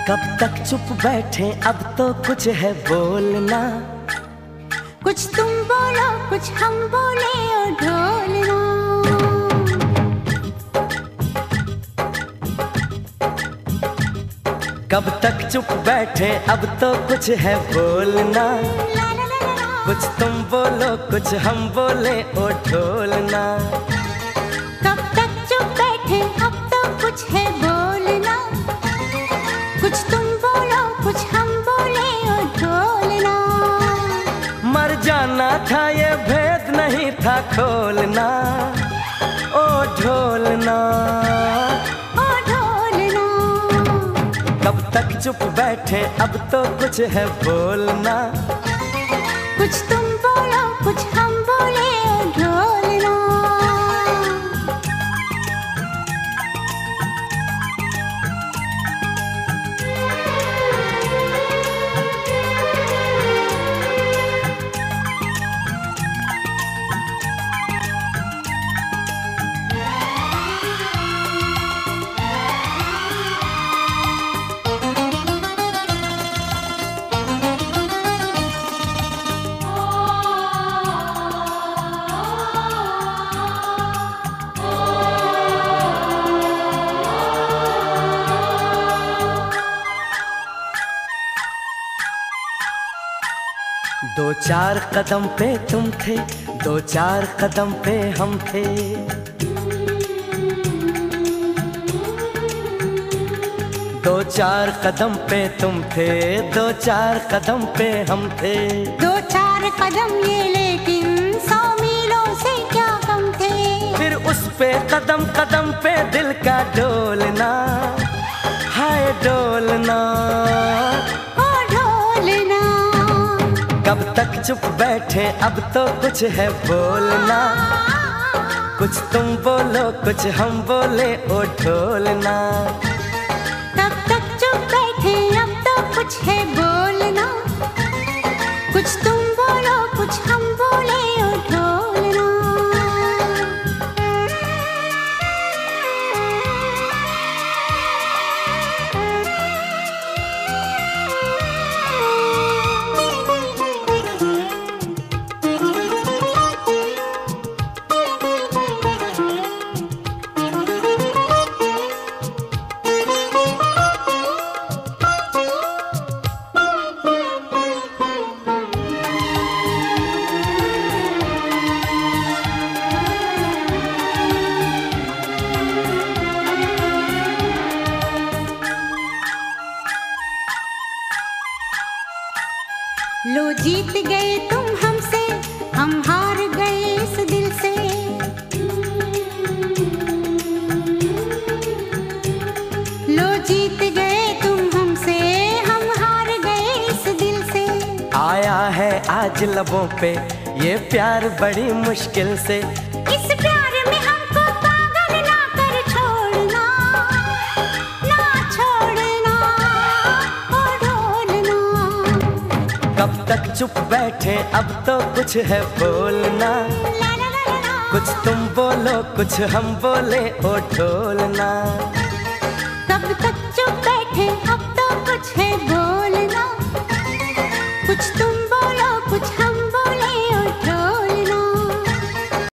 कब तक चुप बैठे, अब तो कुछ है बोलना। कुछ तुम बोलो कुछ हम बोले और ढोलना। कब तक चुप बैठे, अब तो कुछ है बोलना। कुछ तुम बोलो कुछ हम बोले और ढोलना। कब तक चुप बैठे, अब तो कुछ है बोलना। कुछ तुम बोलो कुछ हम बोले और ढोलना। मर जाना था ये भेद नहीं था खोलना। ओ ढोलना ओ ढोलना। कब तक चुप बैठे, अब तो कुछ है बोलना। कुछ तुम बोलो कुछ हम बोले और ढोलना। दो चार कदम पे तुम थे, दो चार कदम पे हम थे। दो चार कदम पे तुम थे, दो चार कदम पे हम थे। दो चार कदम ये लेकिन 100 मीलों से क्या कम थे। फिर उस पे कदम कदम पे दिल का डोलना। हाय डोलना ओ ढोलना। कब तक चुप बैठे, अब तो कुछ है बोलना। कुछ तुम बोलो कुछ हम बोले ओ ढोलना। कब तक चुप बैठे, अब तो कुछ है बोलना। कुछ तुम बोलो कुछ हम बोले और ढोलना। लो जीत गए तुम हमसे, हम हार गए इस दिल से। लो जीत गए तुम हमसे, हम हार गए इस दिल से। आया है आज लबों पे ये प्यार बड़ी मुश्किल से। इस प्यार में हमको पागल ना कर छोड़ना, ना छोड़ना ओ ढोलना। कब तक चुप बैठे, अब तो कुछ है बोलना। कुछ तुम बोलो कुछ हम बोले ओ ढोलना। कब तक चुप बैठे, अब तो कुछ है बोलना। कुछ तुम